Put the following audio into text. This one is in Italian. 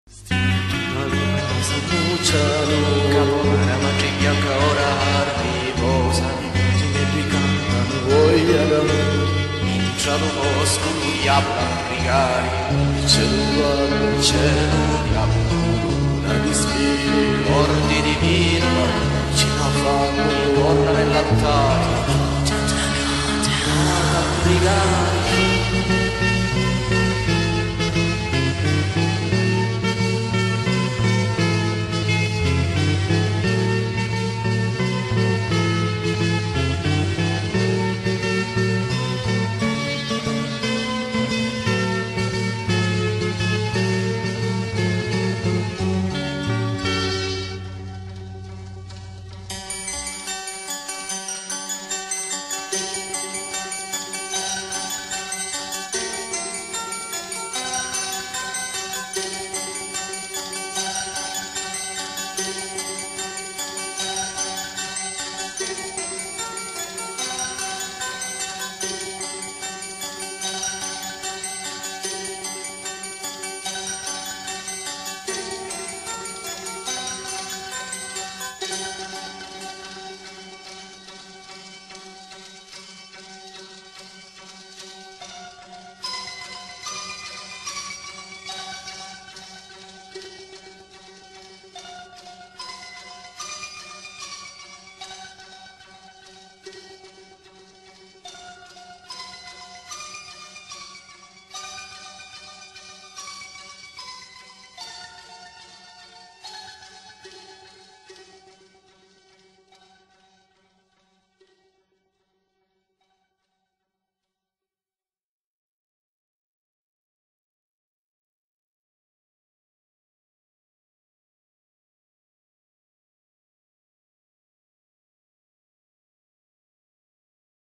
Saluciano capovana mangi bianca ora riposa Ginelli cantano voglia d'amore Cielo bosco diavolo brigari Il cielo diavolo luna di spirito Ordi di vino ci la fanno torna nell'altare Brigari